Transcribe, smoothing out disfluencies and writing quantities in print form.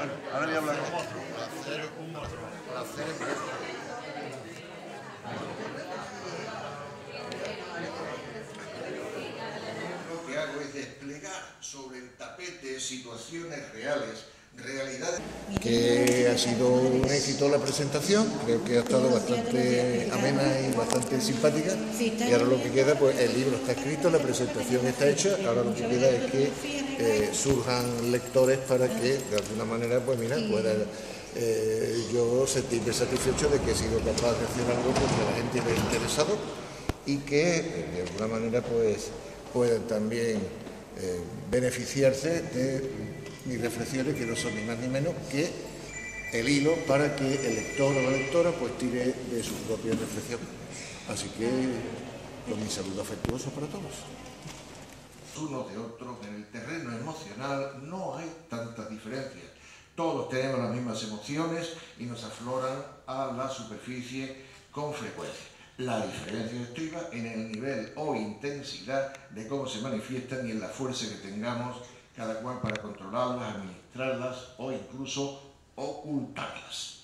Bueno, ahora voy a hablar con Lo que hago es desplegar sobre el tapete situaciones reales, realidades. Que ha sido un éxito la presentación, creo que ha estado bastante amena y bastante simpática, y ahora lo que queda, pues el libro está escrito, la presentación está hecha, ahora lo que queda es que surjan lectores para que de alguna manera, pues mira, pueda yo sentirme satisfecho de que he sido capaz de hacer algo que a la gente le ha interesado y que de alguna manera pues puedan también beneficiarse de mis reflexiones, que no son ni más ni menos que el hilo para que el lector o la lectora pues tire de su propia reflexión. Así que con mi saludo afectuoso para todos. Unos de otros, en el terreno emocional no hay tantas diferencias. Todos tenemos las mismas emociones y nos afloran a la superficie con frecuencia. La diferencia estriba en el nivel o intensidad de cómo se manifiestan y en la fuerza que tengamos cada cual para controlarlas, administrarlas o incluso ocultarlas.